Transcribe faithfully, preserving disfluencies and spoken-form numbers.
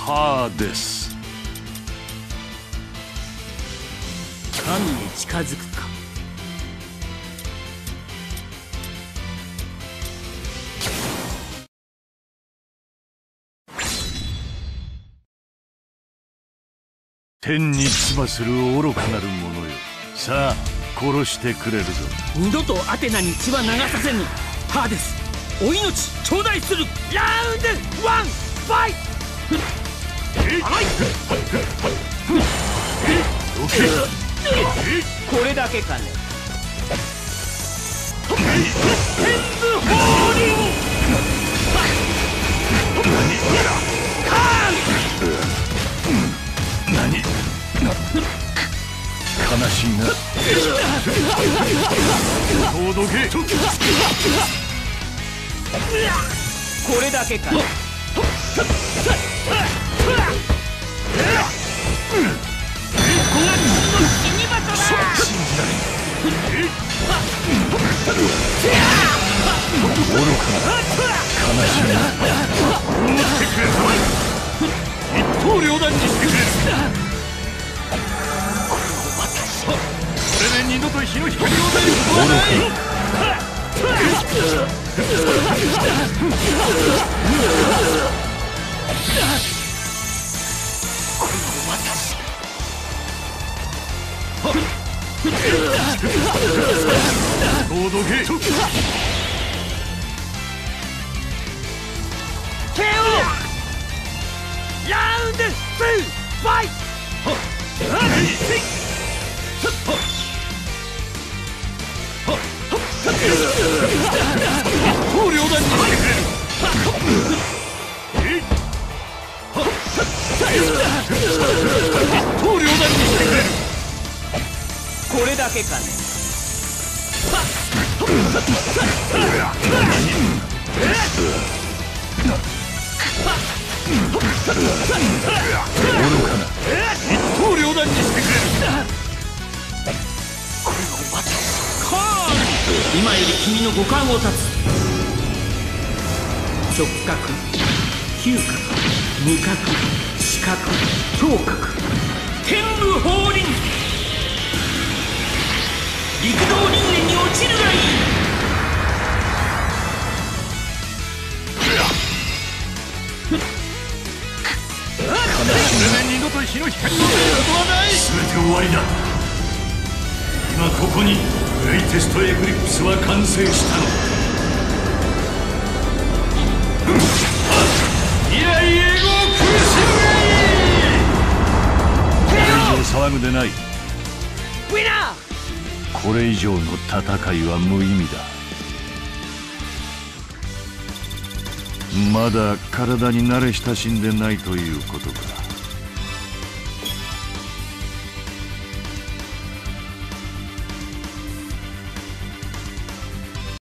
ハーデス。 神に近づくか。 天に唾する愚かなる者よ、さあ殺してくれるぞ。 二度とアテナに血は流させぬ。ハーデス、お命頂戴する。ラウンドワンファイト。これだけかね。天部降臨。 何悲しいな。そうどけ。 これだけか。 愚かな悲しいな。思ってくれる。一刀両断にしてくれる。これで二度と日の光を出ることはない。そうどけ。 ケオラウンドツーファイト。 一刀両断にしてくれる。一刀両断にしてくれる。 これだけかね。 愚かな一刀両断にしてくれる。 今より君の五感を断つ。触覚、嗅覚、味覚、視覚、聴覚、天部降臨。陸道人間に落ちるがいい。 これで二度と日の光を出ることはない。全て終わりだ。今ここにグレイテストエクリプスは完成したのだ。以来英語を苦しむがいい。これ以上騒ぐでない。 ウィナー。 これ以上の戦いは無意味だ。まだ体に慣れ親しんでないということか。